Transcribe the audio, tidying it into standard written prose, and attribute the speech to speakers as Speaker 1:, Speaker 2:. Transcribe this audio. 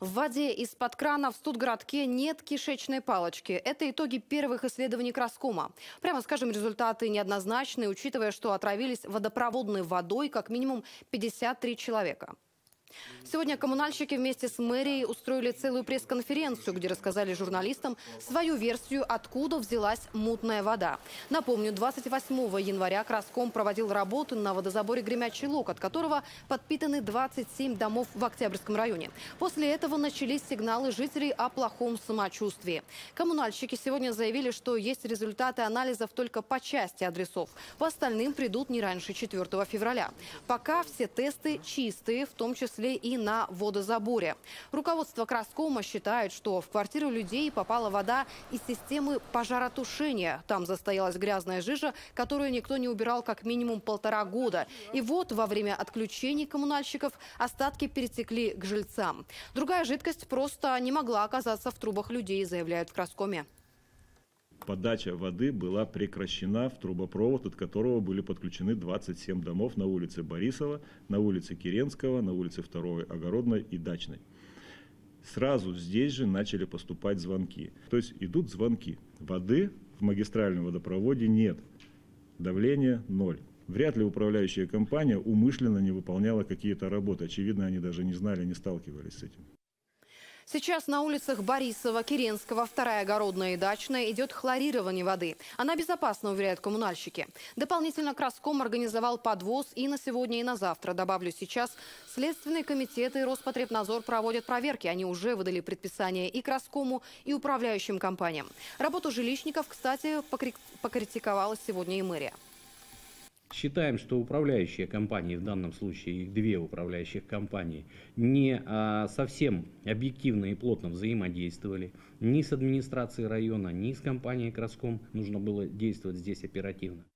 Speaker 1: В воде из-под крана в Студгородке нет кишечной палочки. Это итоги первых исследований Краскома. Прямо скажем, результаты неоднозначные, учитывая, что отравились водопроводной водой как минимум 53 человека. Сегодня коммунальщики вместе с мэрией устроили целую пресс-конференцию, где рассказали журналистам свою версию, откуда взялась мутная вода. Напомню, 28 января Краском проводил работы на водозаборе Гремячий Лог, от которого подпитаны 27 домов в Октябрьском районе. После этого начались сигналы жителей о плохом самочувствии. Коммунальщики сегодня заявили, что есть результаты анализов только по части адресов. По остальным придут не раньше 4 февраля. Пока все тесты чистые, в том числе и на водозаборе. Руководство Краскома считает, что в квартиру людей попала вода из системы пожаротушения. Там застоялась грязная жижа, которую никто не убирал как минимум 1,5 года. И вот во время отключений коммунальщиков остатки перетекли к жильцам. Другая жидкость просто не могла оказаться в трубах людей, заявляют в Краскоме.
Speaker 2: Подача воды была прекращена в трубопровод, от которого были подключены 27 домов на улице Борисова, на улице Киренского, на улице 2-й Огородной и Дачной. Сразу здесь же начали поступать звонки. То есть идут звонки. Воды в магистральном водопроводе нет. Давление 0. Вряд ли управляющая компания умышленно не выполняла какие-то работы. Очевидно, они даже не знали, не сталкивались с этим.
Speaker 1: Сейчас на улицах Борисова, Киренского, 2-я Огородная и Дачная идет хлорирование воды. Она безопасна, уверяют коммунальщики. Дополнительно Краском организовал подвоз и на сегодня, и на завтра. Добавлю, сейчас Следственный комитет и Роспотребнадзор проводят проверки. Они уже выдали предписание и Краскому, и управляющим компаниям. Работу жилищников, кстати, покритиковала сегодня и мэрия.
Speaker 3: Считаем, что управляющие компании, в данном случае их 2 управляющих компании, не совсем объективно и плотно взаимодействовали. Ни с администрацией района, ни с компанией Краском нужно было действовать здесь оперативно.